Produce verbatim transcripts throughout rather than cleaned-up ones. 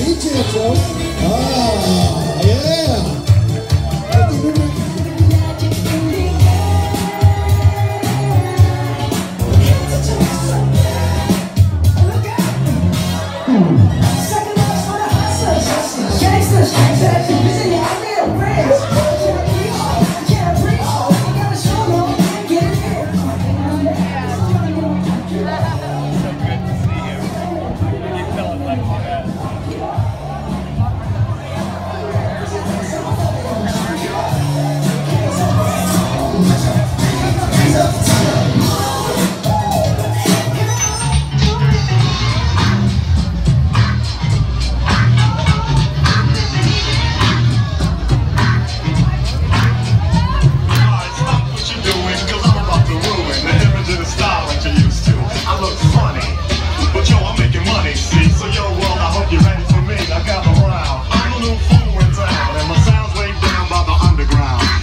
Hey, Jethro. Ah, yeah.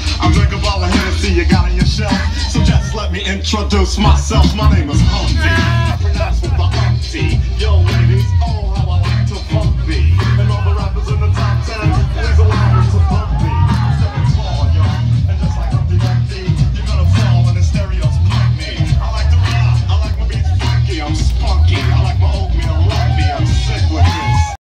You got on your shelf, so just let me introduce myself. My name is Humpty.